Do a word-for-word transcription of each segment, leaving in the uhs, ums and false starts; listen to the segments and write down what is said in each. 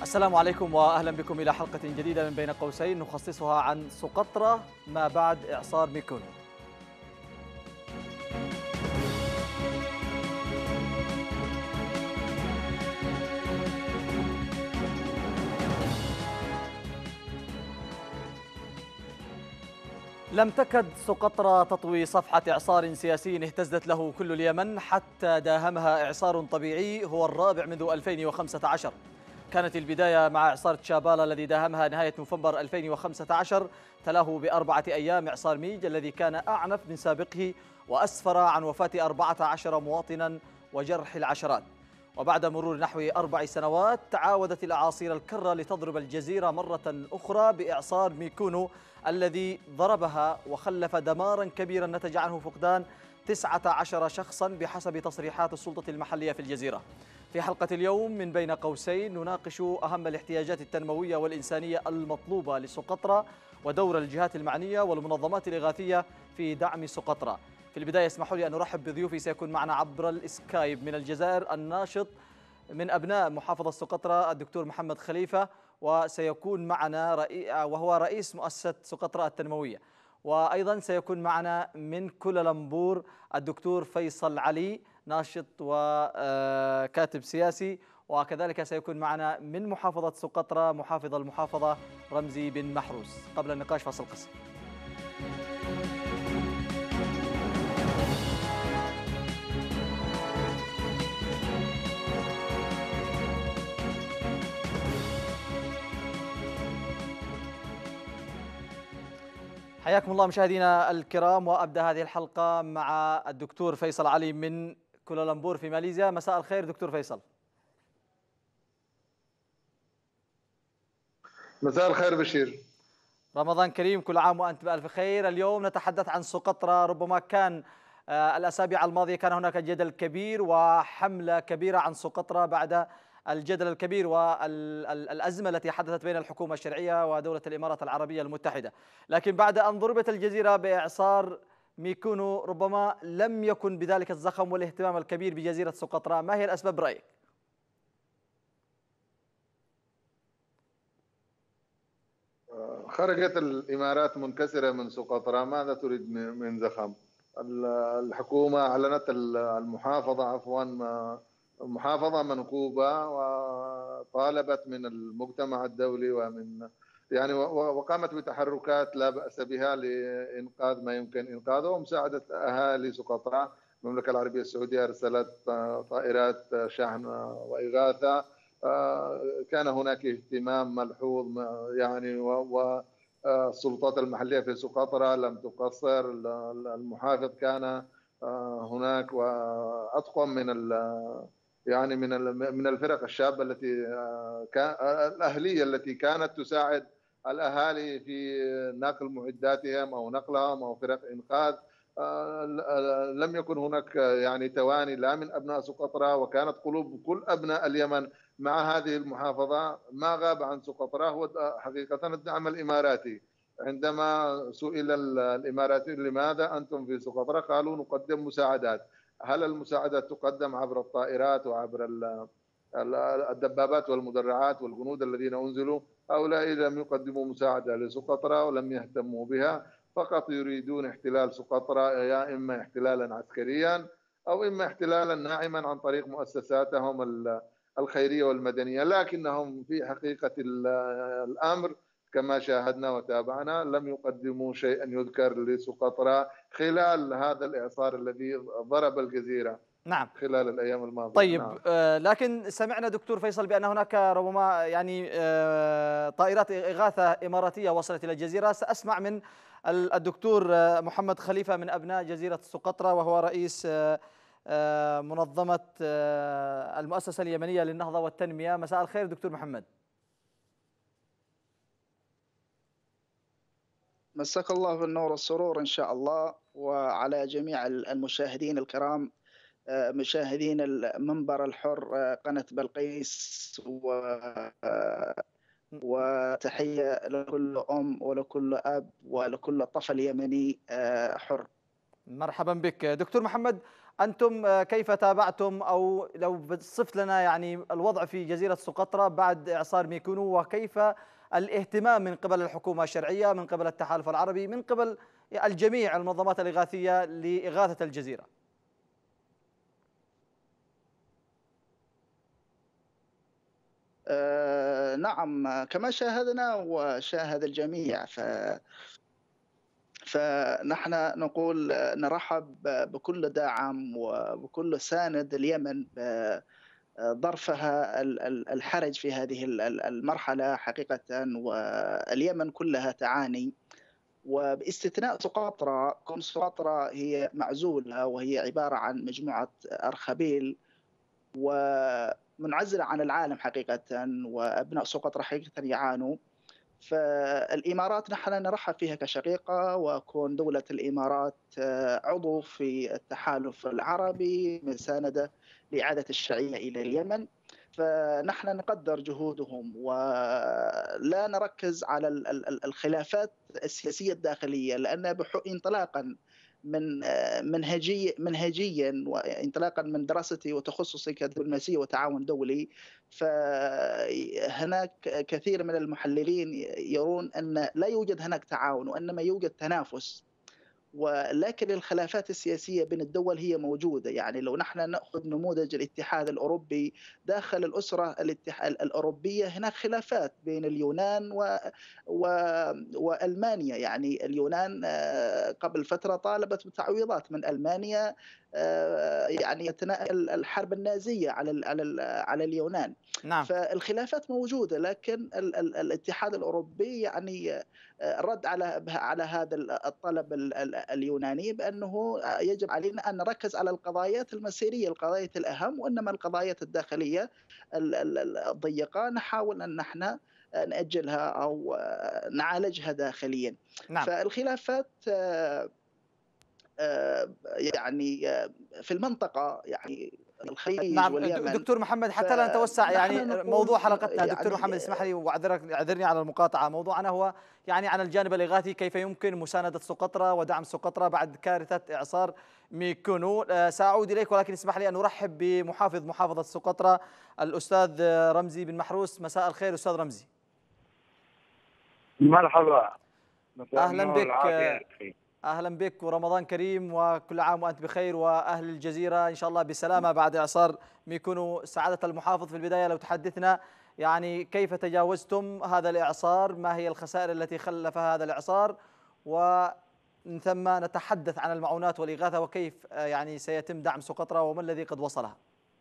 السلام عليكم وأهلا بكم إلى حلقة جديدة من بين قوسين نخصصها عن سقطرى ما بعد إعصار ميكونو. لم تكد سقطرى تطوي صفحة إعصار سياسي اهتزت له كل اليمن حتى داهمها إعصار طبيعي هو الرابع منذ ألفين وخمسة عشر. كانت البداية مع إعصار تشابالا الذي داهمها نهاية نوفمبر ألفين وخمسة عشر، تلاه بأربعة أيام إعصار ميج الذي كان أعنف من سابقه وأسفر عن وفاة أربعة عشر مواطنا وجرح العشرات. وبعد مرور نحو أربع سنوات تعاودت الأعاصير الكرة لتضرب الجزيرة مرة أخرى بإعصار ميكونو الذي ضربها وخلف دمارا كبيرا نتج عنه فقدان تسعة عشر شخصا بحسب تصريحات السلطة المحلية في الجزيرة. في حلقة اليوم من بين قوسين نناقش أهم الاحتياجات التنموية والإنسانية المطلوبة لسقطرى ودور الجهات المعنية والمنظمات الإغاثية في دعم سقطرى. في البداية اسمحوا لي أن أرحب بضيوفي. سيكون معنا عبر الإسكايب من الجزائر الناشط من أبناء محافظة سقطرى الدكتور محمد خليفة، وسيكون معنا رئي... وهو رئيس مؤسسة سقطرى التنموية. وأيضا سيكون معنا من كوالالمبور الدكتور فيصل علي ناشط وكاتب سياسي، وكذلك سيكون معنا من محافظة سقطرى محافظ المحافظة رمزي بن محروس. قبل النقاش فاصل قصير. حياكم الله مشاهدينا الكرام، وأبدأ هذه الحلقة مع الدكتور فيصل علي من كوالالمبور في ماليزيا. مساء الخير دكتور فيصل. مساء الخير بشير. رمضان كريم، كل عام وأنت بألف خير. اليوم نتحدث عن سقطرى. ربما كان الأسابيع الماضية كان هناك جدل كبير وحملة كبيرة عن سقطرى بعد الجدل الكبير والأزمة التي حدثت بين الحكومة الشرعية ودولة الإمارات العربية المتحدة، لكن بعد أن ضربت الجزيرة بإعصار ميكونو ربما لم يكن بذلك الزخم والاهتمام الكبير بجزيرة سقطرى. ما هي الأسباب برأيك؟ خرجت الإمارات منكسرة من سقطرى، ماذا تريد من زخم؟ الحكومة أعلنت المحافظة عفوا محافظة منكوبة وطالبت من المجتمع الدولي ومن يعني وقامت بتحركات لا بأس بها لإنقاذ ما يمكن إنقاذه ومساعدة أهالي سقطرى. المملكة العربية السعودية أرسلت طائرات شحن وإغاثة. كان هناك اهتمام ملحوظ يعني والسلطات المحلية في سقطرى لم تقصر. المحافظ كان هناك وأطقم من يعني من من الفرق الشابة التي الأهلية التي كانت تساعد الأهالي في نقل معداتهم أو نقلهم أو فرق إنقاذ. لم يكن هناك يعني تواني لا من أبناء سقطرى، وكانت قلوب كل أبناء اليمن مع هذه المحافظة. ما غاب عن سقطرى هو حقيقة الدعم الإماراتي. عندما سئل الإماراتي لماذا أنتم في سقطرى قالوا نقدم مساعدات. هل المساعدات تقدم عبر الطائرات وعبر الدبابات والمدرعات والجنود الذين أنزلوا؟ هؤلاء لم يقدموا مساعدة لسقطرى ولم يهتموا بها، فقط يريدون احتلال سقطرى، يا إما احتلالا عسكريا أو إما احتلالا ناعما عن طريق مؤسساتهم الخيرية والمدنية. لكنهم في حقيقة الأمر كما شاهدنا وتابعنا لم يقدموا شيئا يذكر لسقطرى خلال هذا الإعصار الذي ضرب الجزيرة. نعم خلال الأيام الماضية. طيب. نعم. آه لكن سمعنا دكتور فيصل بأن هناك ربما يعني آه طائرات إغاثة إماراتية وصلت إلى الجزيرة. سأسمع من الدكتور آه محمد خليفة من أبناء جزيرة سقطرى، وهو رئيس آه آه منظمة آه المؤسسة اليمنية للنهضة والتنمية. مساء الخير دكتور محمد. مساك الله بالنور والسرور إن شاء الله، وعلى جميع المشاهدين الكرام، مشاهدين المنبر الحر قناة بلقيس، وتحية لكل أم ولكل أب ولكل طفل يمني حر. مرحبا بك دكتور محمد. أنتم كيف تابعتم، أو لو صفت لنا يعني الوضع في جزيرة سقطرى بعد إعصار ميكونو، وكيف الاهتمام من قبل الحكومة الشرعية، من قبل التحالف العربي، من قبل الجميع المنظمات الإغاثية لإغاثة الجزيرة؟ آه نعم، كما شاهدنا وشاهد الجميع، ف فنحن نقول نرحب بكل داعم وبكل ساند اليمن ضرفها الحرج في هذه المرحلة حقيقة، واليمن كلها تعاني، وباستثناء سقطرى. كون سقطرى هي معزولة وهي عبارة عن مجموعة أرخبيل ومنعزلة عن العالم حقيقة، وأبناء سقطرى حقيقة يعانوا. فالإمارات نحن نرحب فيها كشقيقة، وكون دولة الإمارات عضو في التحالف العربي مساندة لإعادة الشرعية إلى اليمن، فنحن نقدر جهودهم ولا نركز على الخلافات السياسية الداخلية، لأن انطلاقا من منهجي منهجيا وانطلاقا من دراستي وتخصصي كدبلوماسية وتعاون دولي، فهناك كثير من المحللين يرون أن لا يوجد هناك تعاون وإنما يوجد تنافس، ولكن الخلافات السياسية بين الدول هي موجودة. يعني لو نحن نأخذ نموذج الاتحاد الأوروبي، داخل الأسرة الأوروبية هناك خلافات بين اليونان و... و... وألمانيا. يعني اليونان قبل فترة طالبت بتعويضات من ألمانيا، يعني الحرب النازية على على على اليونان. نعم. فالخلافات موجودة، لكن ال ال الاتحاد الأوروبي يعني رد على على هذا الطلب اليوناني بأنه يجب علينا أن نركز على القضايات المسيرية، القضايا الأهم، وإنما القضايات الداخلية الضيقة نحاول أن نحن نأجلها أو نعالجها داخليا. نعم. فالخلافات يعني في المنطقة، يعني الخليج نعم واليمن. دكتور محمد، حتى لا نتوسع يعني موضوع حلقتنا، يعني دكتور محمد اسمح لي واعذرني على المقاطعة، موضوعنا هو يعني عن الجانب الإغاثي، كيف يمكن مساندة سقطرى ودعم سقطرى بعد كارثة إعصار ميكونو. سأعود إليك، ولكن اسمح لي أن أرحب بمحافظ محافظة سقطرى الأستاذ رمزي بن محروس. مساء الخير أستاذ رمزي. مرحبا. أهلا بك. أهلا بك ورمضان كريم وكل عام وأنت بخير، وأهل الجزيرة إن شاء الله بسلامة بعد إعصار ميكونو. سعادة المحافظ، في البداية لو تحدثنا يعني كيف تجاوزتم هذا الإعصار، ما هي الخسائر التي خلفها هذا الإعصار، ومن ثم نتحدث عن المعونات والإغاثة وكيف يعني سيتم دعم سقطرى وما الذي قد وصلها.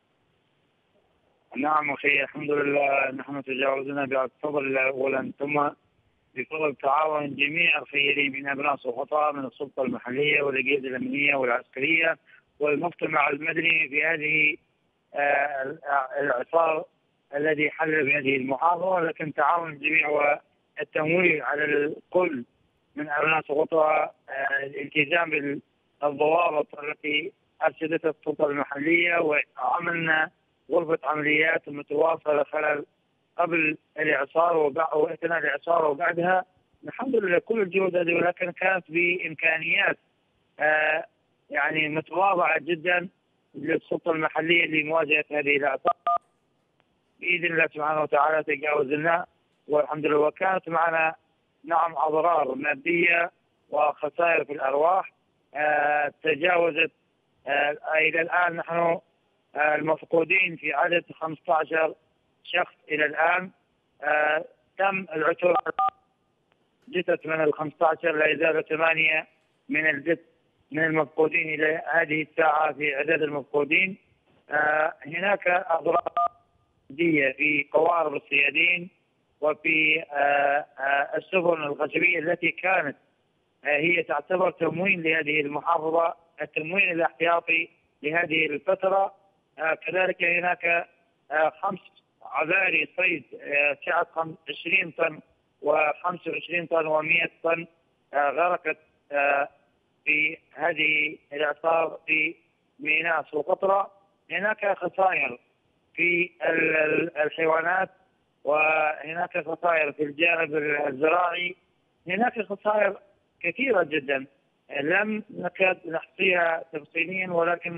نعم أخي، الحمد لله نحن تجاوزنا بفضل الله أولا، ثم بفضل تعاون جميع الخيرين من أبناء سقطرى، من السلطة المحلية والأجهزة الأمنية والعسكرية والمجتمع المدني في هذه الإعصار الذي حل بهذه المحافظة. لكن تعاون الجميع والتمويل على الكل من أبناء سقطرى، الالتزام بالضوابط التي أرشدتها السلطة المحلية، وعملنا غرفة عمليات متواصلة خلال قبل الإعصار وأثناء الإعصار وبعدها. الحمد لله كل الجهود هذه، ولكن كانت بإمكانيات آه يعني متواضعة جدا للسلطة المحلية لمواجهة هذه الإعصار. بإذن الله سبحانه وتعالى تجاوزنا والحمد لله، وكانت معنا نعم أضرار مادية وخسائر في الأرواح آه تجاوزت. آه إلى الآن نحن آه المفقودين في عدد خمسة عشر شخص إلى الآن. آه تم العثور على جثث من ال خمسة عشر، لا يزال ثمانية من الجثث من المفقودين إلى هذه الساعة في عدد المفقودين. آه هناك أضرار مادية في قوارب الصيادين وفي آه آه السفن الخشبية التي كانت آه هي تعتبر تموين لهذه المحافظة، التموين الاحتياطي لهذه الفترة. آه كذلك هناك آه خمس عباري صيد سعة عشرين طن وخمسة وعشرين طن ومئة طن غرقت في هذه الإعصار في ميناء سقطرى. هناك خسائر في الحيوانات، وهناك خسائر في الجانب الزراعي، هناك خسائر كثيرة جدا لم نكاد نحصيها تفصيليا، ولكن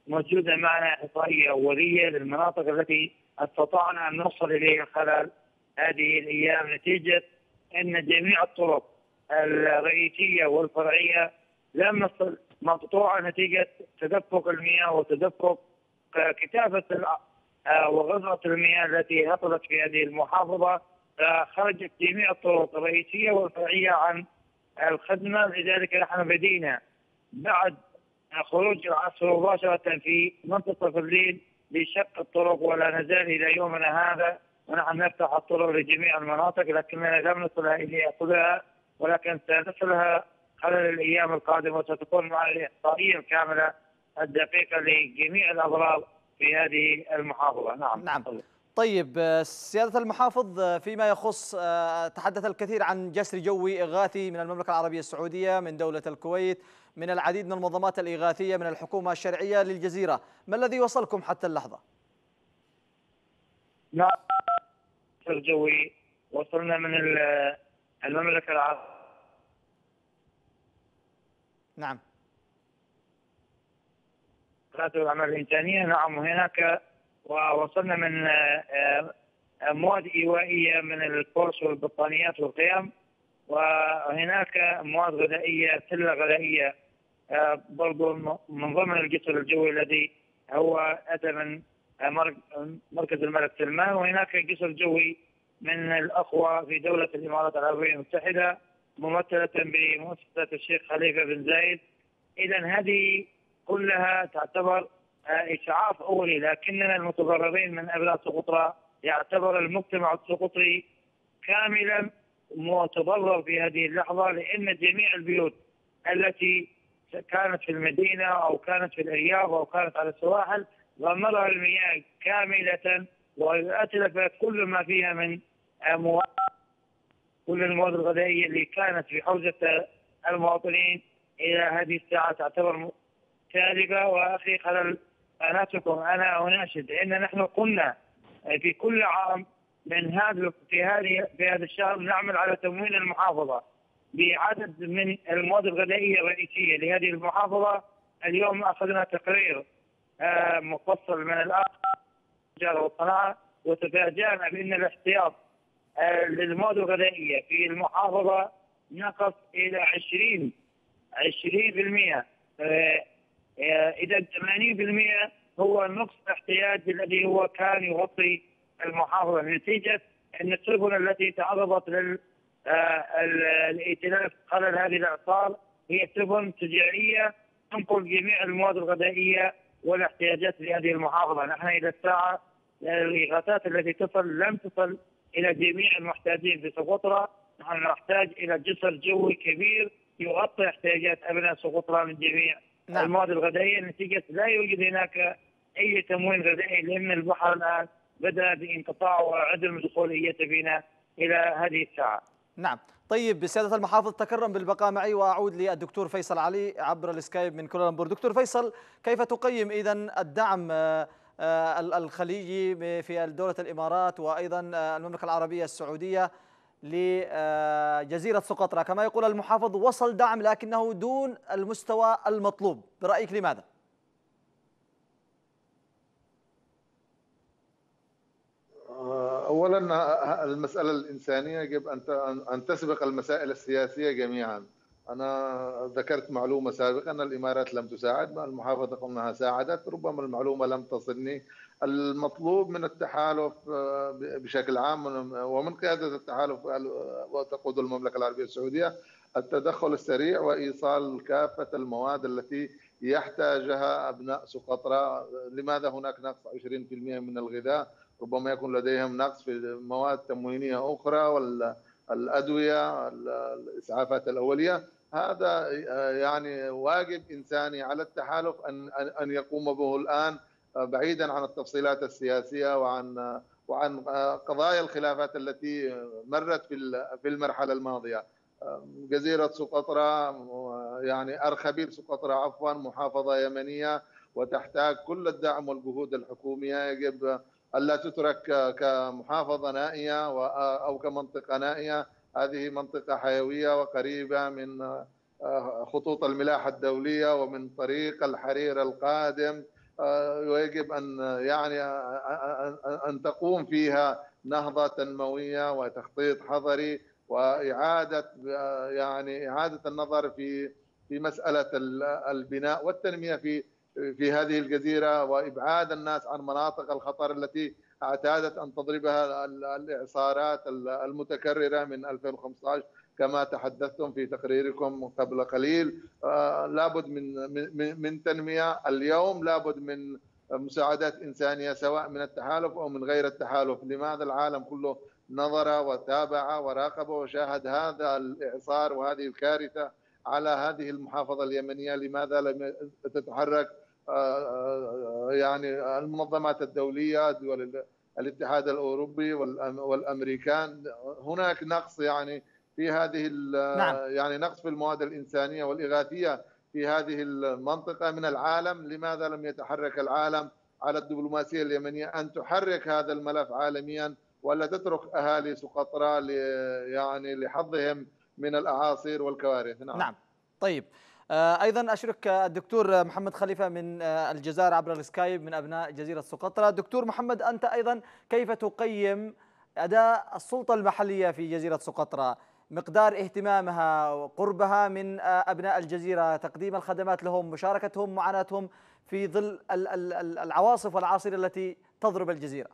موجودة معنا إحصائية أولية للمناطق التي استطعنا أن نوصل إليها خلال هذه الأيام، نتيجة أن جميع الطرق الرئيسية والفرعية لم نصل مقطوعة نتيجة تدفق المياه وتدفق كثافة وغزرة المياه التي هطلت في هذه المحافظة. خرجت جميع الطرق الرئيسية والفرعية عن الخدمة، لذلك نحن بدينا بعد خروج العصر مباشرة في منتصف الليل لشق الطرق، ولا نزال إلى يومنا هذا ونحن نفتح الطرق لجميع المناطق، لكننا لم نصلها إليها كلها، ولكن سنصلها خلال الأيام القادمة، وستكون معنا الإحصائية الكاملة الدقيقة لجميع الأضرار في هذه المحافظة. نعم. نعم. طيب سيادة المحافظ، فيما يخص تحدث الكثير عن جسر جوي إغاثي من المملكة العربية السعودية، من دولة الكويت، من العديد من المنظمات الإغاثية، من الحكومة الشرعية للجزيرة، ما الذي وصلكم حتى اللحظة؟ نعم، جسر جوي وصلنا من المملكة العربية. نعم. الأعمال الإنسانية. نعم، وهناك ووصلنا من مواد إيوائية من القرص والبطانيات والقيم، وهناك مواد غذائية، سلة غذائية برضو من ضمن الجسر الجوي الذي هو أتى من مركز الملك سلمان، وهناك جسر جوي من الأخوة في دولة الإمارات العربية المتحدة ممثلة بمؤسسة الشيخ خليفة بن زايد. إذا هذه كلها تعتبر إسعاف أولي، لكننا المتضررين من أبناء سقطرى يعتبر المجتمع السقطري كاملا متضرر في هذه اللحظة، لأن جميع البيوت التي كانت في المدينة أو كانت في الأرياف أو كانت على السواحل غمرها المياه كاملة، وأتلفت كل ما فيها من مواد، كل المواد الغذائية اللي كانت في حوزة المواطنين إلى هذه الساعة تعتبر تالفة. وأخي خلال قناتكم أنا أناشد أن نحن قلنا في كل عام من هذا في هذه في هذا الشهر نعمل على تموين المحافظة بعدد من المواد الغذائية الرئيسية لهذه المحافظة. اليوم أخذنا تقرير مفصل من التجارة والصناعة، وتفاجأنا بأن الاحتياط للمواد الغذائية في المحافظة نقص إلى عشرين عشرين بالمئة. إذا ثمانين بالمئة هو نقص احتياج الذي هو كان يغطي المحافظة، نتيجة أن السفن التي تعرضت للائتلاف خلال هذه الإعصار هي سفن تجارية تنقل جميع المواد الغذائية والاحتياجات لهذه المحافظة. نحن إلى الساعة الإغاثات التي تصل لم تصل إلى جميع المحتاجين في سقطرى. نحن نحتاج إلى جسر جوي كبير يغطي احتياجات أبناء سقطرى من جميع نعم. المواد الغذائية، نتيجة لا يوجد هناك أي تموين غذائي، لأن البحر الآن بدأ بانقطاع وعدم دخوليته بنا إلى هذه الساعة. نعم. طيب سيادة المحافظ، تكرم بالبقاء معي وأعود للدكتور فيصل علي عبر السكايب من كوالالمبور. دكتور فيصل، كيف تقيم إذن الدعم الخليجي في دولة الإمارات وأيضا المملكة العربية السعودية لجزيرة سقطرى؟ كما يقول المحافظ وصل دعم لكنه دون المستوى المطلوب، برأيك لماذا؟ أولا المسألة الإنسانية يجب أن تسبق المسائل السياسية جميعا. أنا ذكرت معلومة سابقا أن الإمارات لم تساعد، المحافظة قمناها ساعدت، ربما المعلومة لم تصلني. المطلوب من التحالف بشكل عام ومن قيادة التحالف وتقود المملكة العربية السعودية التدخل السريع وإيصال كافة المواد التي يحتاجها أبناء سقطرى. لماذا هناك نقص عشرين بالمئة من الغذاء؟ ربما يكون لديهم نقص في مواد تموينية أخرى والأدوية، الإسعافات الأولية. هذا يعني واجب إنساني على التحالف أن أن يقوم به الآن، بعيدا عن التفصيلات السياسية وعن وعن قضايا الخلافات التي مرت في في المرحلة الماضية. جزيرة سقطرى يعني أرخبيل سقطرى عفوا محافظة يمنية وتحتاج كل الدعم والجهود الحكومية. يجب ألا تترك كمحافظة نائية أو كمنطقة نائية. هذه منطقة حيوية وقريبة من خطوط الملاحة الدولية ومن طريق الحرير القادم ويجب أن يعني أن تقوم فيها نهضة تنموية وتخطيط حضري وإعادة يعني إعادة النظر في في مسألة البناء والتنمية في في هذه الجزيرة، وإبعاد الناس عن مناطق الخطر التي اعتادت أن تضربها الإعصارات المتكررة من ألفين وخمسة عشر كما تحدثتم في تقريركم قبل قليل. لابد من من من تنمية اليوم، لابد من مساعدات إنسانية سواء من التحالف أو من غير التحالف. لماذا العالم كله نظر وتابع وراقب وشاهد هذا الإعصار وهذه الكارثة على هذه المحافظة اليمنية؟ لماذا لم تتحرك يعني المنظمات الدولية، دول الاتحاد الأوروبي والأمريكان؟ هناك نقص يعني في هذه نعم. يعني نقص في المواد الإنسانية والإغاثية في هذه المنطقة من العالم. لماذا لم يتحرك العالم على الدبلوماسية اليمنية أن تحرك هذا الملف عالميا، ولا تترك أهالي سقطرى يعني لحظهم من الأعاصير والكوارث؟ نعم. نعم. طيب، أيضا أشرك الدكتور محمد خليفة من الجزائر عبر السكايب من أبناء جزيرة سقطرى. دكتور محمد، أنت أيضا كيف تقيم أداء السلطة المحلية في جزيرة سقطرى، مقدار اهتمامها وقربها من أبناء الجزيرة، تقديم الخدمات لهم، مشاركتهم، معاناتهم في ظل العواصف والأعاصير التي تضرب الجزيرة؟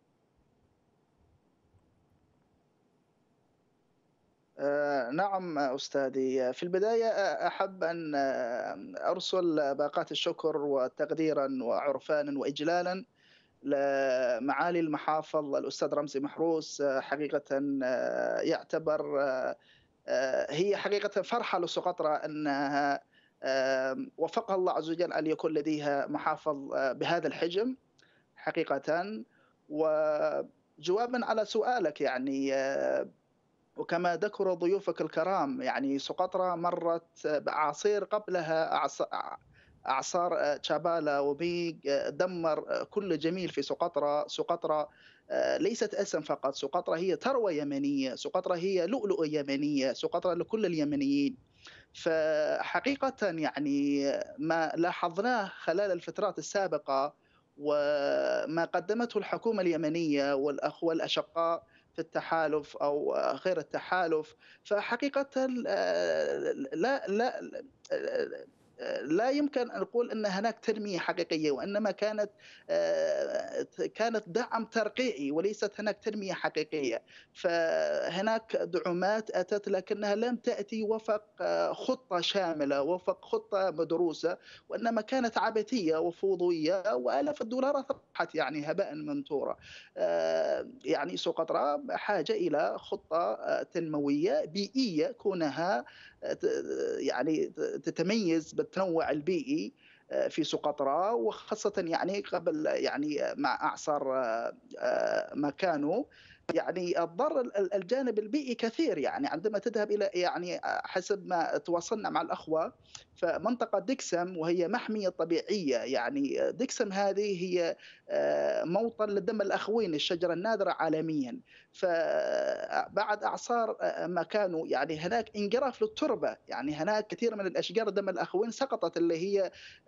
نعم أستاذي، في البداية أحب أن أرسل باقات الشكر وتقديرا وعرفانا وإجلالا لمعالي المحافظ الأستاذ رمزي محروس. حقيقة يعتبر هي حقيقة فرحة لسقطرى أنها وفقها الله عز وجل أن يكون لديها محافظ بهذا الحجم حقيقة. وجوابا على سؤالك، يعني وكما ذكر ضيوفك الكرام، يعني سقطرى مرت بأعاصير قبلها، أعصار تشابالا وبيغ دمر كل جميل في سقطرى. سقطرى ليست اسم فقط، سقطرى هي ثروة يمنية، سقطرى هي لؤلؤة يمنية، سقطرى لكل اليمنيين. فحقيقة يعني ما لاحظناه خلال الفترات السابقة وما قدمته الحكومة اليمنية والأخوة الأشقاء في التحالف أو غير التحالف، فحقيقة لا لا لا يمكن أن نقول أن هناك تنمية حقيقية، وإنما كانت كانت دعم ترقيعي وليست هناك تنمية حقيقية. فهناك دعومات أتت لكنها لم تأتي وفق خطة شاملة، وفق خطة مدروسة، وإنما كانت عبثية وفوضوية، وآلاف الدولارات راحت يعني هباء منثورا. يعني سقطرى بحاجة إلى خطة تنموية بيئية كونها يعني تتميز بالتنوع البيئي في سقطرى، وخاصة يعني قبل يعني مع أعصار ما كانوا. يعني الضرر الجانب البيئي كثير، يعني عندما تذهب إلى يعني حسب ما تواصلنا مع الأخوة فمنطقة دكسم وهي محمية طبيعية، يعني دكسم هذه هي موطن لدم الأخوين، الشجرة النادرة عالميا. فبعد أعصار ما كانوا يعني هناك انجراف للتربة، يعني هناك كثير من الأشجار دم الأخوين سقطت، اللي هي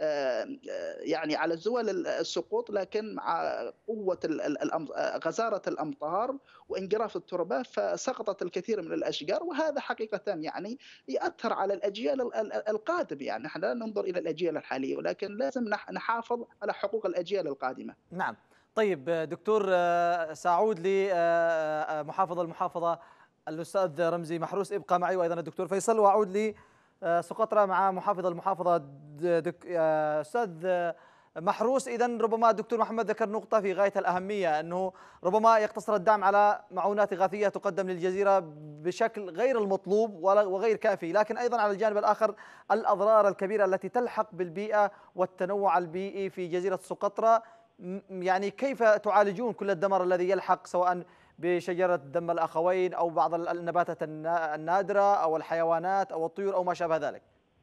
يعني على زوال السقوط، لكن مع قوة غزارة الأمطار وانجراف التربة فسقطت الكثير من الأشجار. وهذا حقيقة يعني يأثر على الأجيال القادمة، يعني نحن لا ننظر إلى الأجيال الحالية، ولكن لازم نحافظ على حقوق الأجيال القادمة. نعم. طيب دكتور، سأعود لمحافظ المحافظة الأستاذ رمزي محروس، ابقى معي، وأيضا الدكتور فيصل، وأعود لسقطرى مع محافظ المحافظة دك... أستاذ محروس. إذن ربما الدكتور محمد ذكر نقطة في غاية الأهمية، أنه ربما يقتصر الدعم على معونات إغاثية تقدم للجزيرة بشكل غير المطلوب وغير كافي، لكن أيضا على الجانب الآخر الأضرار الكبيرة التي تلحق بالبيئة والتنوع البيئي في جزيرة سقطرى. يعني كيف تعالجون كل الدمر الذي يلحق سواء بشجرة دم الأخوين أو بعض النباتات النادرة أو الحيوانات أو الطيور أو ما شابه ذلك؟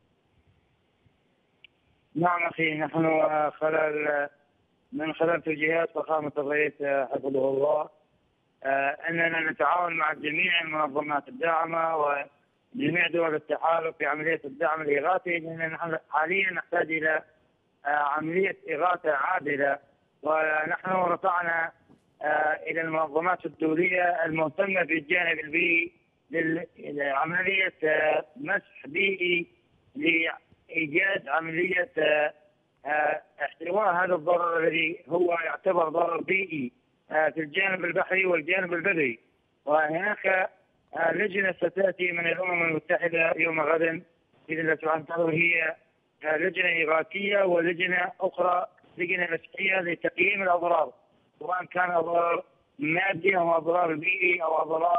نعم أخي، نحن خلال من خلال توجيهات فخامة الرئيس حفظه الله أننا نتعاون مع جميع المنظمات الداعمة وجميع دول التحالف في عملية الدعم الإغاثي، لأننا نحن حاليا نحتاج إلى عملية إغاثة عادلة، ونحن رفعنا إلى المنظمات الدولية المهتمة بالجانب البيئي لعملية مسح بيئي لإيجاد عملية احتواء هذا الضرر الذي هو يعتبر ضرر بيئي في الجانب البحري والجانب البري. وهناك لجنة ستأتي من الأمم المتحدة يوم غد بإذن الله سبحانه وتعالى، هي لجنة إغاثية ولجنة أخرى لجنة مسحية لتقييم الأضرار، سواء كان أضرار مادية أو أضرار بيئي أو أضرار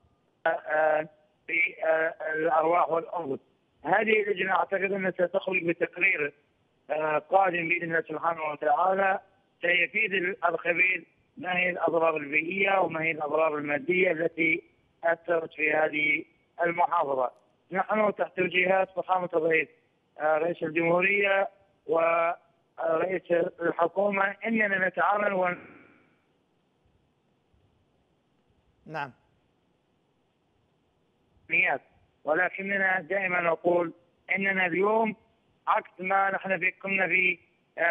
في الأرواح والأرض. هذه اللجنة أعتقد أنها ستخرج بتقرير قادم بإذن الله سبحانه وتعالى سيفيد الخبير ما هي الأضرار البيئية وما هي الأضرار المادية التي أثرت في هذه المحافظة. نحن تحت توجيهات فخامة الرئيس رئيس الجمهورية ورئيس الحكومة إننا نتعامل و... نعم. ولكننا دائما نقول إننا اليوم عكس ما نحن في قمنا في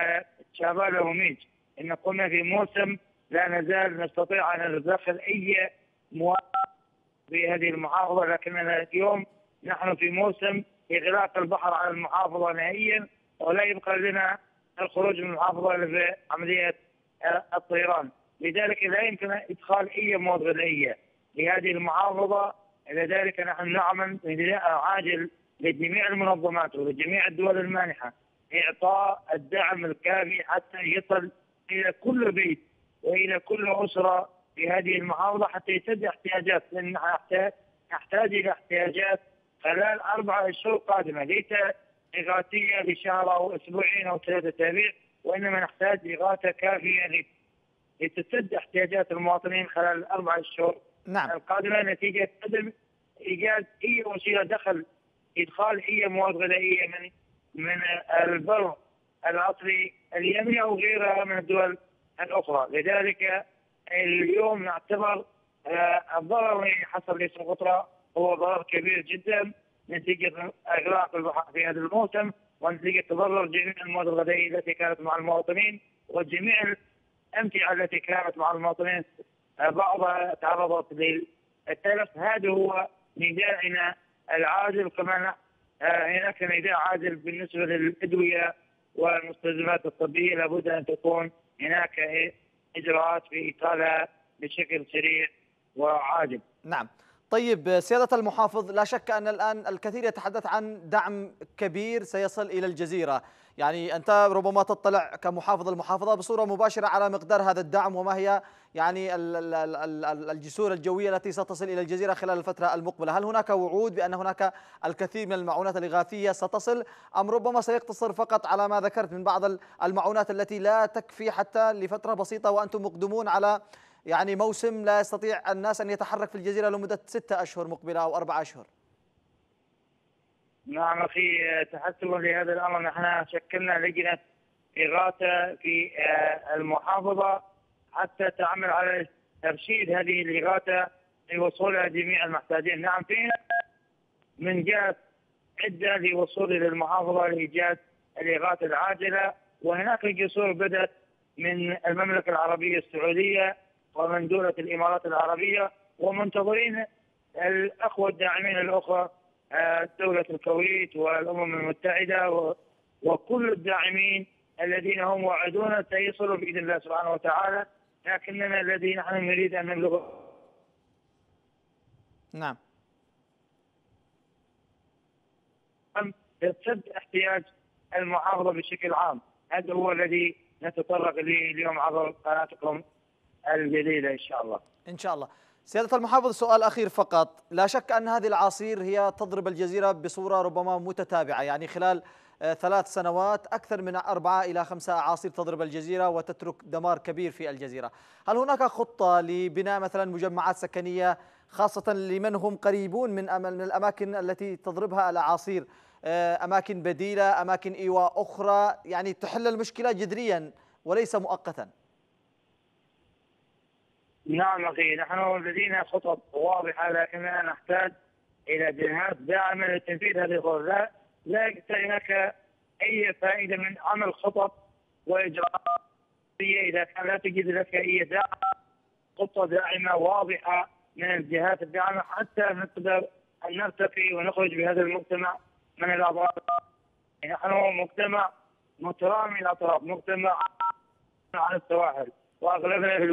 شابالة وميج، إن قمنا في موسم لا نزال نستطيع أن ندخل أي مواد في هذه المحافظة، لكننا اليوم نحن في موسم إغلاق البحر على المحافظة نهائيا، ولا يبقى لنا الخروج من المحافظة إلا في عملية الطيران. لذلك لا يمكن إدخال أي مواد غذائية لهذه المحافظة. لذلك نحن نعمل نداء عاجل لجميع المنظمات ولجميع الدول المانحة إعطاء الدعم الكافي حتى يصل إلى كل بيت وإلى كل أسرة في هذه المحافظة حتى يسد احتياجات، لأن نحتاج إلى احتياجات خلال أربعة أشهر قادمة، ليس إغاثية لشهر أو أسبوعين أو ثلاثة أسابيع، وإنما نحتاج إغاثة كافية لتسد احتياجات المواطنين خلال الأربعة أشهر نعم. القادمة، نتيجة عدم إيجاد أي وسيلة دخل إدخال أي مواد غذائية من من البر العصري اليمني أو غيرها من الدول الأخرى. لذلك اليوم نعتبر الضرر الذي حصل لسقطرى هو ضرر كبير جدا نتيجة إغلاق البحر في هذا الموسم، ونتيجة تضرر جميع المواد الغذائية التي كانت مع المواطنين وجميع الأمتعة التي كانت مع المواطنين، بعضها تعرضت للتلف. هذا هو نداءنا العاجل. كمان هناك نداء عاجل بالنسبة للأدوية والمستلزمات الطبية، لابد أن تكون هناك إجراءات في إيصالها بشكل سريع وعاجل. نعم. طيب سيادة المحافظ، لا شك أن الآن الكثير يتحدث عن دعم كبير سيصل إلى الجزيرة، يعني أنت ربما تطلع كمحافظ المحافظة بصورة مباشرة على مقدار هذا الدعم وما هي يعني الجسور الجوية التي ستصل إلى الجزيرة خلال الفترة المقبلة. هل هناك وعود بأن هناك الكثير من المعونات الإغاثية ستصل، أم ربما سيقتصر فقط على ما ذكرت من بعض المعونات التي لا تكفي حتى لفترة بسيطة وأنتم مقدمون على يعني موسم لا يستطيع الناس أن يتحرك في الجزيرة لمدة ستة أشهر مقبلة أو أربعة أشهر؟ نعم أخي، تحسبا لهذا الأمر نحن شكلنا لجنة إغاثة في المحافظة حتى تعمل على ترشيد هذه الإغاثة لوصولها جميع المحتاجين. نعم، فينا من جهة عدة لوصول إلى المحافظة لإيجاد الإغاثة العاجلة، وهناك جسور بدأت من المملكة العربية السعودية ومن دولة الإمارات العربية، ومنتظرين الأخوة الداعمين الأخرى دولة الكويت والأمم المتحدة وكل الداعمين الذين هم وعدونا سيصلوا بإذن الله سبحانه وتعالى. لكننا الذي نحن نريد أن نبلغ نعم تسد احتياج المحافظة بشكل عام. هذا هو الذي نتطرق إليه اليوم عبر قناتكم الجديدة إن شاء الله. إن شاء الله. سيادة المحافظ، سؤال أخير فقط، لا شك أن هذه الأعاصير هي تضرب الجزيرة بصورة ربما متتابعة، يعني خلال ثلاث سنوات أكثر من أربعة إلى خمسة أعاصير تضرب الجزيرة وتترك دمار كبير في الجزيرة. هل هناك خطة لبناء مثلا مجمعات سكنية خاصة لمن هم قريبون من من الأماكن التي تضربها الأعاصير، أماكن بديلة، أماكن إيواء أخرى، يعني تحل المشكلة جذريا وليس مؤقتا؟ نعم أخي، نحن لدينا خطط واضحة، لكننا نحتاج إلى جهات داعمة لتنفيذ هذه الخطط. لا لا هناك أي فائدة من عمل خطط وإجراءات إذا كان لا تجد لك أي دعم، خطة داعمة واضحة من الجهات الداعمة حتى نقدر أن نرتقي ونخرج بهذا المجتمع من الأضرار. نحن مجتمع مترامي الأطراف، مجتمع على السواحل، وأغلبنا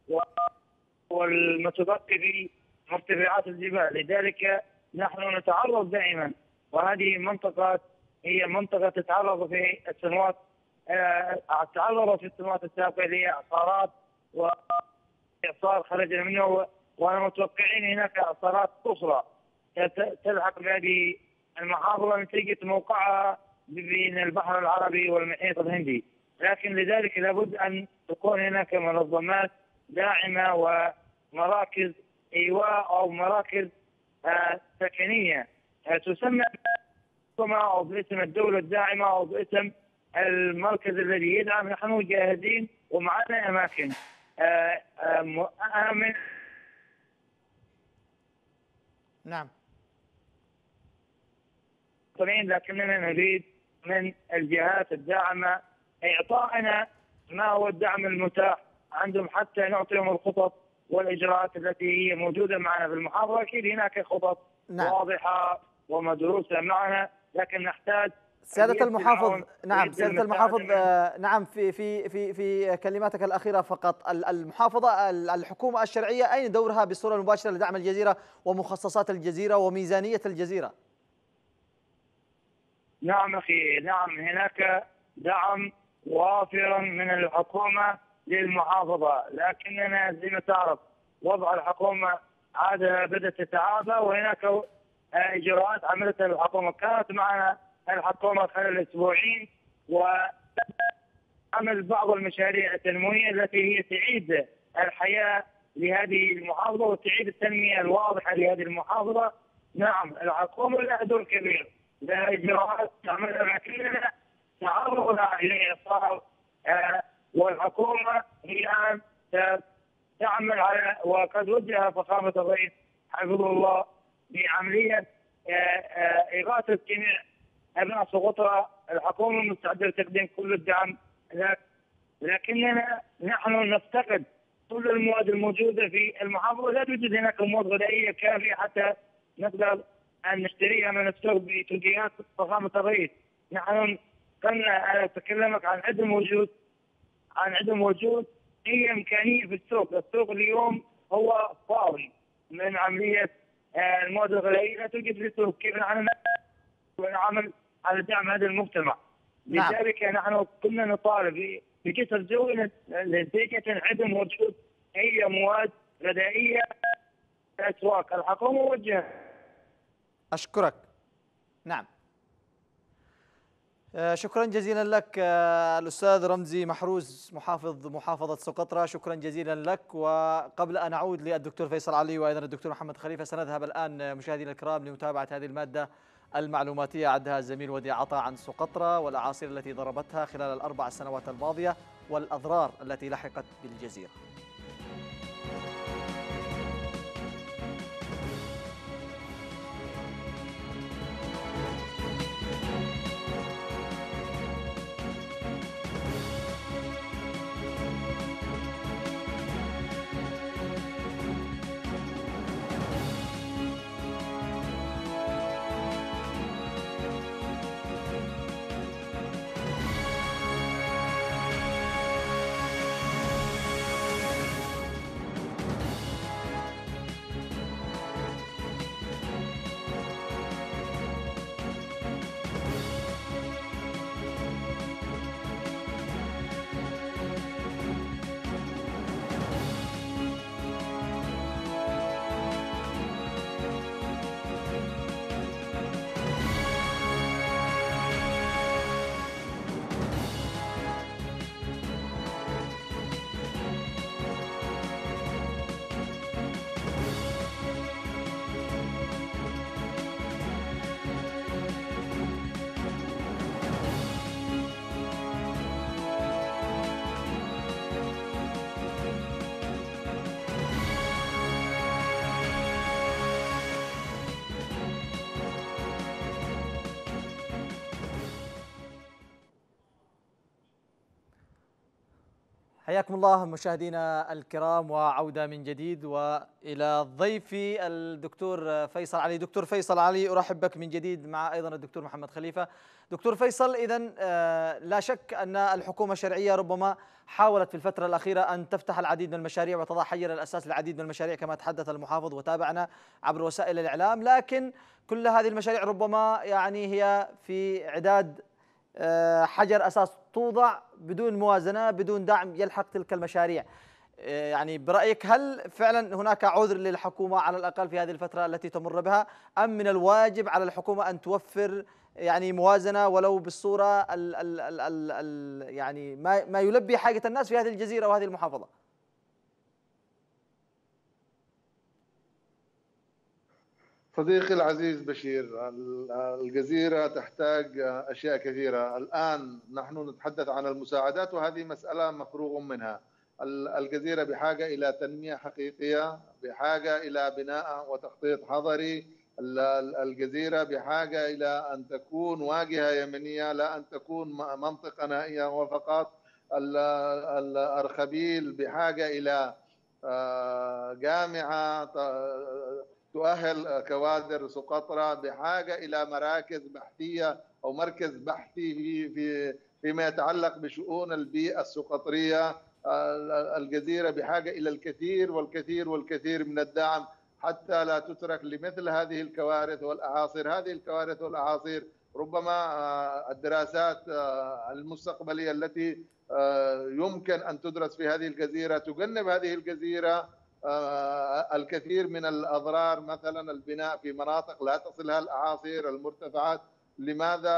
والمتبقي في مرتفعات الجبال، لذلك نحن نتعرض دائما، وهذه منطقة هي منطقة تتعرض في السنوات تعرضت في السنوات السابقة لإعصارات وإعصار خرجنا منه، ونتوقعين هناك إعصارات أخرى تلحق بهذه المحافظة نتيجة موقعها بين البحر العربي والمحيط الهندي، لكن لذلك لابد أن تكون هناك منظمات داعمة ومراكز إيواء أو مراكز آه سكنية آه تسمى أو باسم الدولة الداعمة أو باسم المركز الذي يدعم. نحن جاهزين ومعنا أماكن آه آه آمن. نعم. لكننا نريد من الجهات الداعمة إعطائنا ما هو الدعم المتاح عندهم حتى نعطيهم الخطط والإجراءات التي هي موجودة معنا في المحافظة. أكيد هناك خطط نعم. واضحة ومدروسة معنا، لكن نحتاج سيادة المحافظ. نعم سيادة المحافظ آه نعم في في في في كلماتك الأخيرة فقط، المحافظة الحكومة الشرعية أين دورها بالصورة المباشرة لدعم الجزيرة ومخصصات الجزيرة وميزانية الجزيرة؟ نعم أخي، نعم هناك دعم وافر من الحكومة للمحافظة، لكننا زي ما تعرف وضع الحكومة عادة بدأت تتعافى، وهناك إجراءات عملتها الحكومة. كانت معنا الحكومة خلال أسبوعين وعمل بعض المشاريع التنموية التي هي تعيد الحياة لهذه المحافظة وتعيد التنمية الواضحة لهذه المحافظة. نعم الحكومة لها دور كبير، لها إجراءات تعملها، لكننا تعرضنا إلى إصرار آه والحكومة هي الآن تعمل على، وقد وجه فخامة الرئيس حفظه الله بعملية آه آه إغاثة جميع أبناء سقطرى. الحكومة مستعدة لتقديم كل الدعم، لكننا نحن نفتقد كل المواد الموجودة في المحافظة. لا توجد هناك مواد غذائية كافية حتى نقدر أن نشتريها من السوق بتوجيهات فخامة الرئيس. نحن كنا أنا أتكلمك عن عدم وجود عن عدم وجود أي إمكانية في السوق. السوق اليوم هو فاضي من عملية المواد الغذائية، لا توجد في السوق. كيف نحن نعمل على دعم هذا المجتمع؟ نعم. لذلك نحن كنا نطالب بجسر جوي نتيجة عدم وجود أي مواد غذائية في الأسواق. الحكومة وجهت. أشكرك. نعم شكرا جزيلا لك الأستاذ رمزي محروز محافظ محافظة سقطرى، شكرا جزيلا لك. وقبل أن أعود للدكتور فيصل علي وأيضا الدكتور محمد خليفة، سنذهب الآن مشاهدينا الكرام لمتابعة هذه المادة المعلوماتية عدها الزميل وديع عطا عن سقطرى والأعاصير التي ضربتها خلال الأربع سنوات الماضية والأضرار التي لحقت بالجزيرة. حياكم الله مشاهدينا الكرام، وعودة من جديد وإلى ضيفي الدكتور فيصل علي. دكتور فيصل علي، أرحب بك من جديد مع أيضا الدكتور محمد خليفة. دكتور فيصل، إذن لا شك أن الحكومة الشرعية ربما حاولت في الفترة الأخيرة أن تفتح العديد من المشاريع وتضع حجر الأساس للعديد من المشاريع كما تحدث المحافظ وتابعنا عبر وسائل الإعلام، لكن كل هذه المشاريع ربما يعني هي في إعداد حجر أساس توضع بدون موازنة، بدون دعم يلحق تلك المشاريع. يعني برأيك هل فعلا هناك عذر للحكومة على الأقل في هذه الفترة التي تمر بها، أم من الواجب على الحكومة أن توفر يعني موازنة ولو بالصورة ال ال ال ال ال يعني ما ما يلبي حاجة الناس في هذه الجزيرة وهذه المحافظة؟ صديقي العزيز بشير، الجزيرة تحتاج أشياء كثيرة. الآن نحن نتحدث عن المساعدات وهذه مسألة مفروغ منها. الجزيرة بحاجة إلى تنمية حقيقية، بحاجة إلى بناء وتخطيط حضري. الجزيرة بحاجة إلى أن تكون واجهة يمنية، لا أن تكون منطقة نائية وفقط. الأرخبيل بحاجة إلى جامعة تؤهل كوادر سقطرى، بحاجة إلى مراكز بحثية أو مركز بحثي في في فيما يتعلق بشؤون البيئة السقطرية. الجزيرة بحاجة إلى الكثير والكثير والكثير من الدعم حتى لا تترك لمثل هذه الكوارث والأعاصير. هذه الكوارث والأعاصير ربما الدراسات المستقبلية التي يمكن أن تدرس في هذه الجزيرة تجنب هذه الجزيرة الكثير من الأضرار، مثلا البناء في مناطق لا تصلها الأعاصير، المرتفعات. لماذا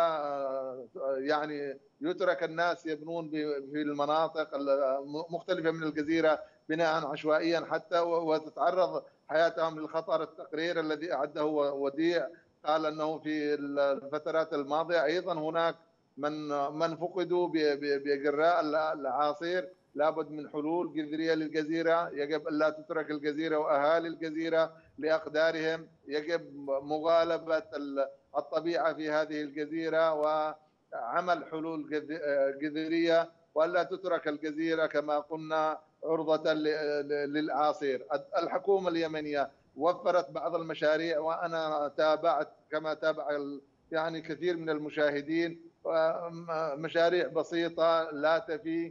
يعني يترك الناس يبنون في المناطق مختلفة من الجزيرة بناء عشوائيا حتى وتتعرض حياتهم للخطر؟ التقرير الذي أعده وديع قال أنه في الفترات الماضية أيضا هناك من من فقدوا بجراء الأعاصير. لابد من حلول جذرية للجزيرة، يجب أن لا تترك الجزيرة وأهالي الجزيرة لأقدارهم، يجب مغالبة الطبيعة في هذه الجزيرة وعمل حلول جذرية، وألا تترك الجزيرة كما قلنا عرضة للأعاصير. الحكومة اليمنية وفرت بعض المشاريع، وأنا تابعت كما تابع يعني كثير من المشاهدين مشاريع بسيطة لا تفي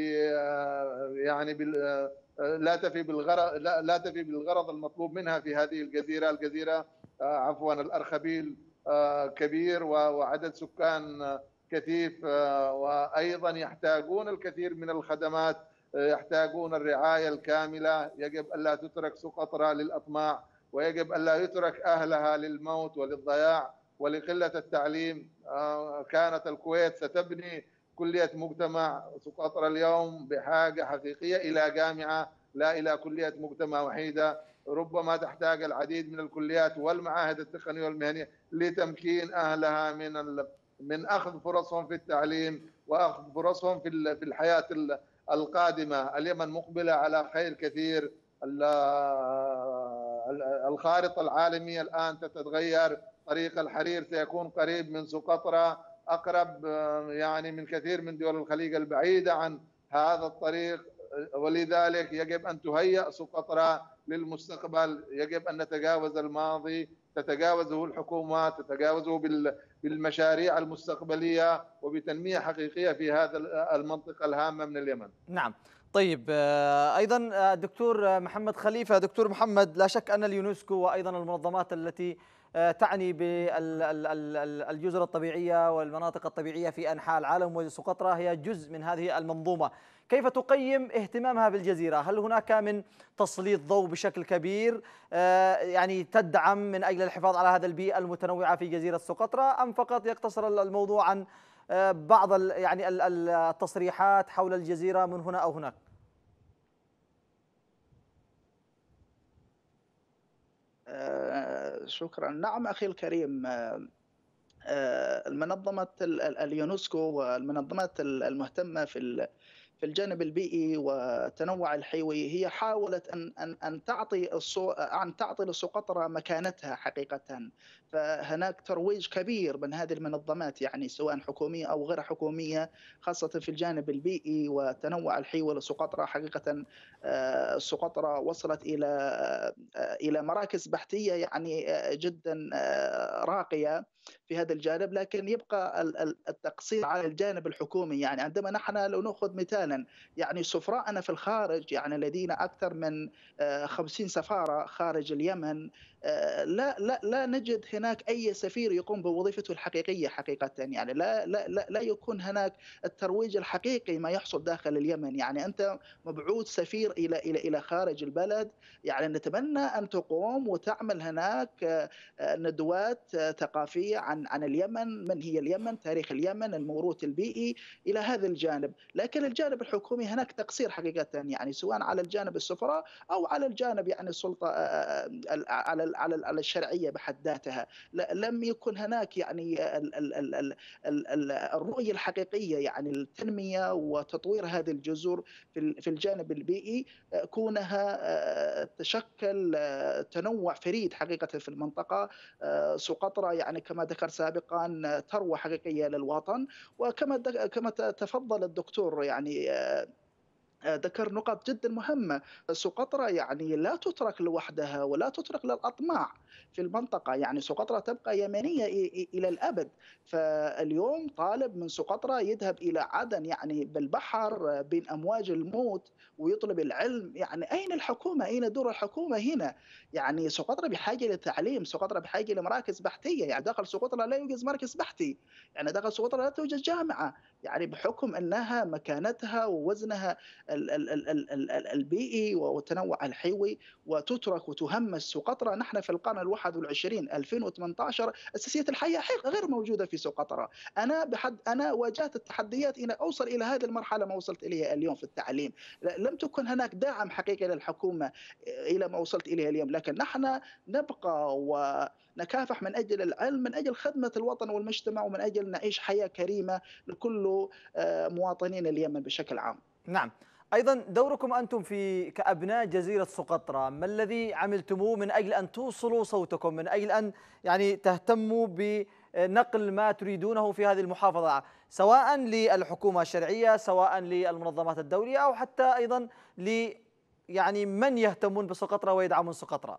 يعني لا تفي بالغرض لا تفي بالغرض المطلوب منها في هذه الجزيرة. الجزيرة عفوا الأرخبيل كبير وعدد سكان كثيف، وأيضا يحتاجون الكثير من الخدمات، يحتاجون الرعاية الكاملة. يجب ألا تترك سقطرى للأطماع، ويجب ألا يترك أهلها للموت وللضياع ولقلة التعليم. كانت الكويت ستبني كلية مجتمع، سقطرى اليوم بحاجة حقيقية إلى جامعة لا إلى كلية مجتمع وحيدة. ربما تحتاج العديد من الكليات والمعاهد التقنية والمهنية لتمكين أهلها من من أخذ فرصهم في التعليم وأخذ فرصهم في في الحياة القادمة. اليمن مقبلة على خير كثير. الخارطة العالمية الآن تتغير، طريق الحرير سيكون قريب من سقطرى، أقرب يعني من كثير من دول الخليج البعيدة عن هذا الطريق، ولذلك يجب أن تهيأ سقطرى للمستقبل. يجب أن نتجاوز الماضي، تتجاوزه الحكومات، تتجاوزه بالمشاريع المستقبلية وبتنمية حقيقية في هذا المنطقة الهامة من اليمن. نعم. طيب، أيضا الدكتور محمد خليفة. دكتور محمد، لا شك أن اليونسكو وأيضا المنظمات التي تعني بالجزر الطبيعية والمناطق الطبيعية في أنحاء العالم وسقطرى هي جزء من هذه المنظومة. كيف تقيم اهتمامها بالجزيرة؟ هل هناك من تسليط ضوء بشكل كبير يعني تدعم من أجل الحفاظ على هذا البيئة المتنوعة في جزيرة سقطرى، أم فقط يقتصر الموضوع عن بعض يعني التصريحات حول الجزيرة من هنا أو هناك؟ شكرا. نعم أخي الكريم، المنظمة اليونسكو والمنظمات المهتمة في في الجانب البيئي والتنوع الحيوي هي حاولت أن أن أن تعطي الصو أن تعطي لسقطرى مكانتها حقيقة. فهناك ترويج كبير من هذه المنظمات يعني سواء حكومية أو غير حكومية، خاصة في الجانب البيئي والتنوع الحيوي لسقطرى. حقيقة آه، سقطرى وصلت إلى آه، إلى مراكز بحثية يعني آه، جدا آه، راقية في هذا الجانب، لكن يبقى ال- ال- التقصير على الجانب الحكومي. يعني عندما نحن لو نأخذ مثالا، يعني سفراءنا في الخارج يعني لدينا أكثر من آه، خمسين سفارة خارج اليمن، آه، لا لا لا نجد هناك أي سفير يقوم بوظيفته الحقيقية حقيقة. يعني لا لا لا لا يكون هناك الترويج الحقيقي ما يحصل داخل اليمن. يعني أنت مبعوث سفير إلى إلى إلى خارج البلد، يعني نتمنى أن تقوم وتعمل هناك آه، آه، ندوات آه، ثقافية عن عن اليمن، من هي اليمن، تاريخ اليمن، الموروث البيئي إلى هذا الجانب. لكن الجانب الحكومي هناك تقصير حقيقة، يعني سواء على الجانب السفراء أو على الجانب يعني السلطة آه، آه، ال- على ال- على ال- على الشرعية بحد ذاتها. ل- لم يكن هناك يعني ال- ال- ال- ال- ال- ال- الرؤية الحقيقية يعني التنمية وتطوير هذه الجزر في ال- في الجانب البيئي، آه، كونها آه، تشكل آه، تنوع فريد حقيقة في المنطقة. آه، سقطرى يعني كما ذكر سابقا آه، ثروة حقيقية للوطن. وكما دك- كما ت- تفضل الدكتور يعني آه، آه، ذكر نقاط جدا مهمة. سقطرى يعني لا تترك لوحدها ولا تترك للأطماع في المنطقة. يعني سقطرى تبقى يمنية إ- إ- إلى الأبد. فاليوم طالب من سقطرى يذهب إلى عدن يعني بالبحر آه، بين أمواج الموت ويطلب العلم. يعني أين الحكومة؟ أين دور الحكومة هنا؟ يعني سقطرى بحاجة للتعليم، سقطرى بحاجة لمراكز بحثية. يعني داخل سقطرى لا يوجد مركز بحثي، يعني داخل سقطرى لا توجد جامعة، يعني بحكم أنها مكانتها ووزنها ال- ال- ال- ال- ال- ال- البيئي والتنوع الحيوي، وتترك وتهمش سقطرى. نحن في القرن الواحد والعشرين ألفين وثمانية عشر أساسية الحياة حقيقة غير موجودة في سقطرى. أنا بحد أنا واجهت التحديات إلى أوصل إلى هذه المرحلة ما وصلت إليها اليوم في التعليم. ل- لم تكن هناك دعم حقيقي للحكومة إلى ما وصلت إليه اليوم، لكن نحن نبقى ونكافح من أجل العلم، من أجل خدمة الوطن والمجتمع، ومن أجل نعيش حياة كريمة لكل آه، مواطنين اليمن بشكل عام. نعم. أيضا دوركم أنتم في كأبناء جزيرة سقطرى، ما الذي عملتموه من أجل أن توصلوا صوتكم، من أجل أن يعني تهتموا بنقل ما تريدونه في هذه المحافظة، سواء للحكومة الشرعية، سواء للمنظمات الدولية، أو حتى أيضا ل يعني من يهتمون بسقطرى ويدعمون سقطرى؟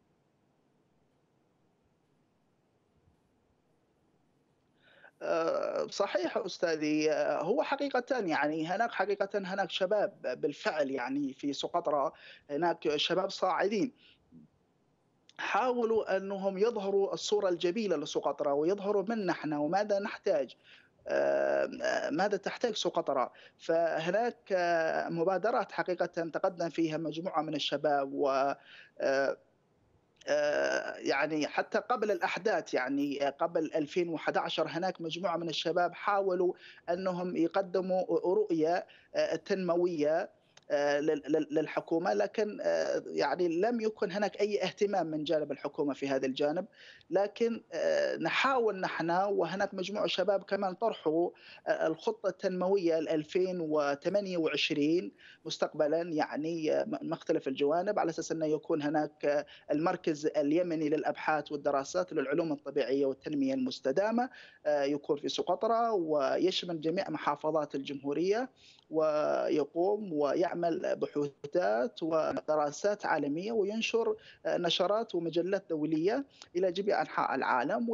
آه، صحيح أستاذي. آه، هو حقيقة يعني هناك حقيقة هناك شباب بالفعل يعني في سقطرى، هناك شباب صاعدين حاولوا أنهم يظهروا الصورة الجميلة لسقطرى ويظهروا من نحن وماذا نحتاج. آه، آه، ماذا تحتاج سقطرى. فهناك آه، مبادرات حقيقة تقدم فيها مجموعة من الشباب، و آه، آه، يعني حتى قبل الأحداث يعني قبل ألفين وأحد عشر هناك مجموعة من الشباب حاولوا أنهم يقدموا رؤية آه، تنموية آه، لل- لل- للحكومة، لكن آه، يعني لم يكن هناك أي اهتمام من جانب الحكومة في هذا الجانب. لكن آه، نحاول نحن، وهناك مجموعة شباب كمان طرحوا آه، الخطة التنموية ل ألفين وثمانية وعشرين مستقبلا، يعني آه، مختلف الجوانب، على أساس أنه يكون هناك آه، المركز اليمني للأبحاث والدراسات للعلوم الطبيعية والتنمية المستدامة آه، يكون في سقطرى ويشمل جميع محافظات الجمهورية، ويقوم ويعمل بحوثات ودراسات عالمية وينشر آه، نشرات ومجلات دولية إلى جميع أنحاء العالم.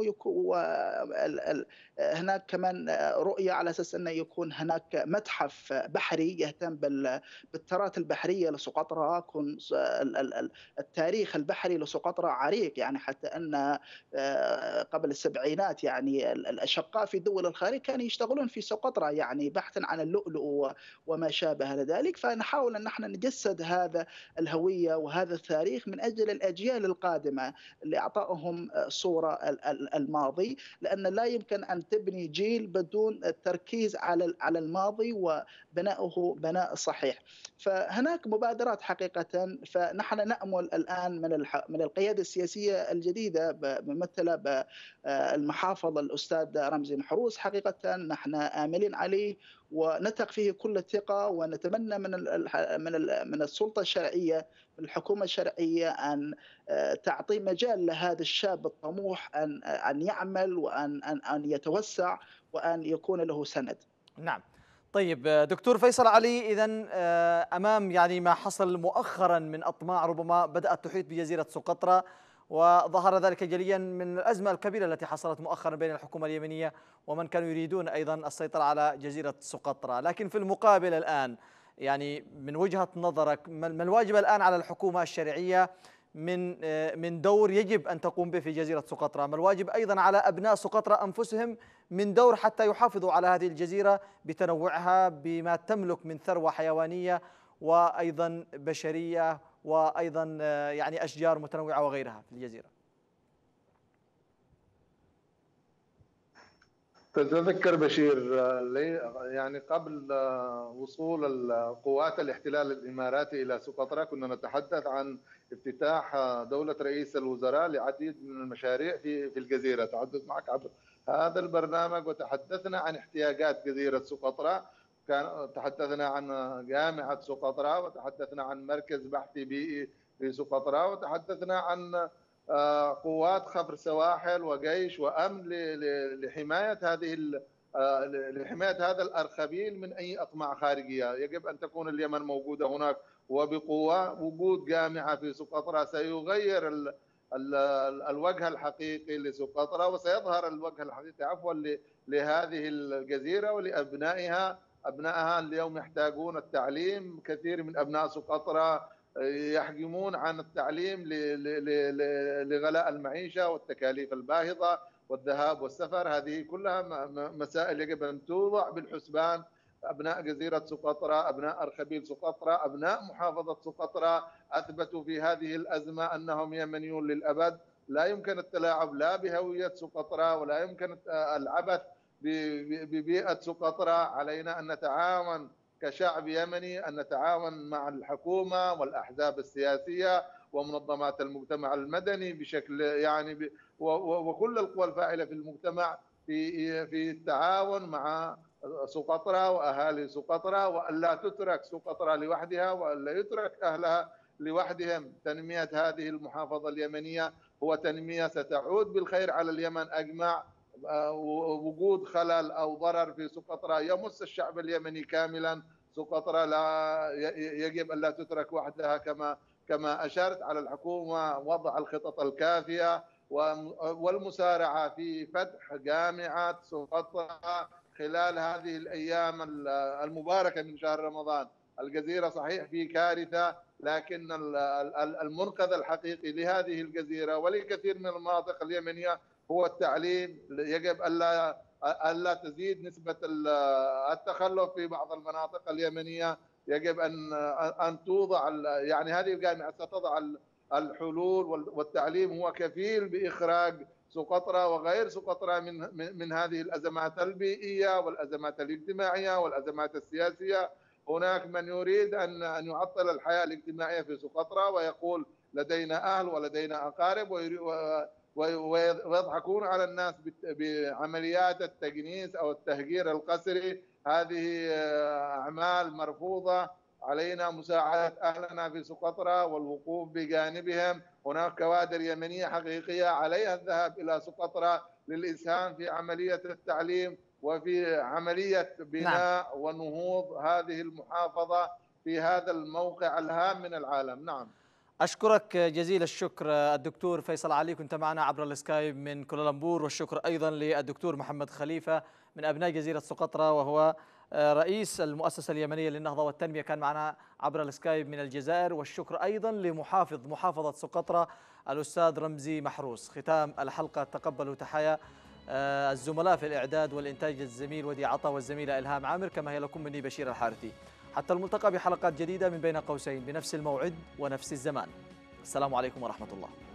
وهناك كمان آه، رؤية على أساس أنه يكون هناك متحف بحري يهتم بال- بالتراث البحرية لسقطرى. يكون ال- ال- التاريخ البحري لسقطرى عريق، يعني حتى أن آه، قبل السبعينات يعني ال- الأشقاء في دول الخارج كانوا يشتغلون في سقطرى يعني بحثا عن اللؤلؤ و- وما شابه ذلك. فنحاول أن نحن نجسد هذا الهوية وهذا التاريخ من أجل الأجيال القادمة لإعطائهم آه، صورة ال- ال- الماضي، لأن لا يمكن أن تبني جيل بدون التركيز على على الماضي وبنائه بناء صحيح. فهناك مبادرات حقيقة. فنحن نأمل الآن من من القيادة السياسية الجديدة ممثلة بالمحافظ الأستاذ رمزي محروس، حقيقة نحن آملين عليه ونثق فيه كل الثقة، ونتمنى من من من السلطة الشرعية، من الحكومة الشرعية، أن تعطي مجال لهذا الشاب الطموح أن أن يعمل وأن أن أن يتوسع وأن يكون له سند. نعم. طيب دكتور فيصل علي، إذن أمام يعني ما حصل مؤخرا من أطماع ربما بدأت تحيط بجزيرة سقطرى، وظهر ذلك جليا من الأزمة الكبيرة التي حصلت مؤخرا بين الحكومة اليمنية ومن كانوا يريدون أيضا السيطرة على جزيرة سقطرى. لكن في المقابل الآن يعني من وجهة نظرك ما الواجب الآن على الحكومة الشرعية من من دور يجب أن تقوم به في جزيرة سقطرى؟ ما الواجب أيضا على أبناء سقطرى أنفسهم من دور حتى يحافظوا على هذه الجزيرة بتنوعها بما تملك من ثروة حيوانية وأيضا بشرية وأيضا يعني أشجار متنوعة وغيرها في الجزيرة؟ تتذكر بشير يعني قبل وصول القوات الاحتلال الإماراتي إلى سقطرى كنا نتحدث عن افتتاح دولة رئيس الوزراء لعديد من المشاريع في في الجزيرة. تحدث معك عبر هذا البرنامج وتحدثنا عن احتياجات جزيرة سقطرى، كان تحدثنا عن جامعة سقطرى، وتحدثنا عن مركز بحثي بيئي في سقطرى، وتحدثنا عن قوات خفر سواحل وجيش وامن لحمايه هذه لحمايه هذا الارخبيل من اي اطماع خارجيه. يجب ان تكون اليمن موجوده هناك وبقوه. وجود جامعه في سقطرى سيغير ال ال الوجه الحقيقي لسقطرى، وسيظهر الوجه الحقيقي عفوا لهذه الجزيره ولابنائها. ابنائها اليوم يحتاجون التعليم، كثير من ابناء سقطرى يحجمون عن التعليم لغلاء المعيشة والتكاليف الباهظة والذهاب والسفر. هذه كلها مسائل يجب أن توضع بالحسبان. أبناء جزيرة سقطرى، أبناء أرخبيل سقطرى، أبناء محافظة سقطرى أثبتوا في هذه الأزمة أنهم يمنيون للأبد. لا يمكن التلاعب لا بهوية سقطرى ولا يمكن العبث ببيئة سقطرى. علينا أن نتعاون كشعب يمني، أن نتعاون مع الحكومة والأحزاب السياسية ومنظمات المجتمع المدني بشكل يعني وكل القوى الفاعلة في المجتمع في في التعاون مع سقطرى وأهالي سقطرى، وأن لا تترك سقطرى لوحدها وأن لا يترك أهلها لوحدهم. تنمية هذه المحافظة اليمنية هو تنمية ستعود بالخير على اليمن أجمع. وجود خلل أو ضرر في سقطرى يمس الشعب اليمني كاملا. سقطرى لا يجب أن لا تترك وحدها، كما كما أشرت على الحكومة وضع الخطط الكافية والمسارعة في فتح جامعة سقطرى خلال هذه الأيام المباركة من شهر رمضان. الجزيرة صحيح في كارثة، لكن المنقذ الحقيقي لهذه الجزيرة ولكثير من المناطق اليمنية هو التعليم. يجب ألا ألا تزيد نسبة التخلف في بعض المناطق اليمنية. يجب أن أن توضع يعني هذه الجامعة ستضع الحلول، والتعليم هو كفيل بإخراج سقطرى وغير سقطرى من من هذه الأزمات البيئية والأزمات الاجتماعية والأزمات السياسية. هناك من يريد أن أن يعطل الحياة الاجتماعية في سقطرى ويقول لدينا أهل ولدينا أقارب، ويضحكون على الناس بعمليات التجنيس أو التهجير القسري. هذه أعمال مرفوضة. علينا مساعدة أهلنا في سقطرى والوقوف بجانبهم. هناك كوادر يمنية حقيقية عليها الذهاب إلى سقطرى للإسهام في عملية التعليم وفي عملية بناء نعم. ونهوض هذه المحافظة في هذا الموقع الهام من العالم. نعم. أشكرك جزيل الشكر الدكتور فيصل علي، كنت معنا عبر السكايب من كوالالمبور. والشكر أيضا للدكتور محمد خليفة من أبناء جزيرة سقطرى وهو رئيس المؤسسة اليمنية للنهضة والتنمية، كان معنا عبر السكايب من الجزائر. والشكر أيضا لمحافظ محافظة سقطرى الأستاذ رمزي محروس. ختام الحلقة تقبلوا تحايا الزملاء في الإعداد والإنتاج الزميل ودي عطا والزميلة إلهام عامر، كما هي لكم مني بشير الحارثي. حتى الملتقى بحلقات جديدة من بين قوسين بنفس الموعد ونفس الزمان. السلام عليكم ورحمة الله.